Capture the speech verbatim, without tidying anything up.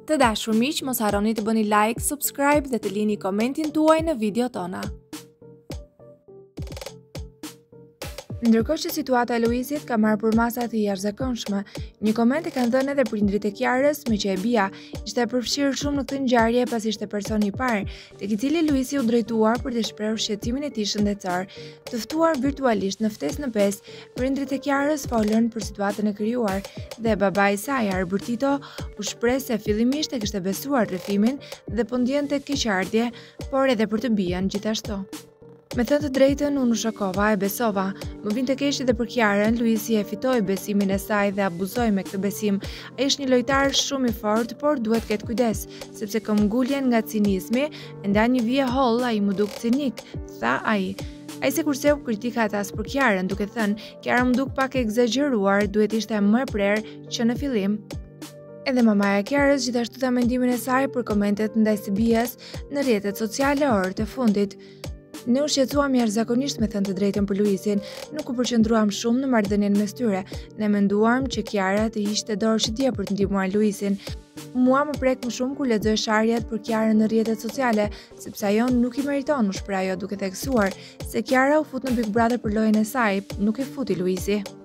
Të dashur miq, mos harroni të bëni like, subscribe dhe të lini komentin tuaj në video tona. Ndërkohë që situata e Luisit ka marrë për masa të jashtëzakonshme, një koment e kanë dhënë edhe prindrit e Kiarës, me që e bia ishte e përfshirë shumë në këtë ngjarje pasi ishte personi i parë tek i cili Luisi u drejtuar për të shprehur shqetësimin e tij shëndetësor. Të ftuar virtualisht në ftesë në pesë, prindrit e Kiarës folën për situatën e krijuar dhe babai i saj, Arbertito, u shpreh se fillimisht e kishte besuar rrëfimin dhe po ndjente keqardhje, por edhe për të bijën gjithashtu. Me thënë të drejtën, unë u shokova, e besova. Më vinte keq edhe për Kiarën, Luisi e fitoi besimin e saj dhe abuzoi me këtë besim. Ai është një lojtar shumë i fortë, por duhet ketë kujdes, sepse kam nguljen nga cinizmi, e nda një vije holl, ai më duk cinik, tha ai. Ai sikurse u kritikat as për Kiarën, duke thënë, Kiara më duk pak e egzageruar, duhet ishte më e prerë që në fillim. Edhe mamaja e Kiarës gjithashtu dha mendimin e saj për komentet ndaj së bijes në rrjetet sociale orët e fundit. Ne u shqetësuam jashtëzakonisht, me thënë të drejtën, për Luisin, nuk u përqendruam shumë në marrëdhënien mes tyre. Ne menduam që Kiara të hiqte dorë shitje për të ndihmuar Luisin. Mua më prek më shumë kur lexoj sharjet për Kiarën në rrjetet sociale, sepse ajo nuk i meriton, u shpreh ajo duke theksuar se Kiara u fut në Big Brother për lojën e saj, nuk e futi Luisi.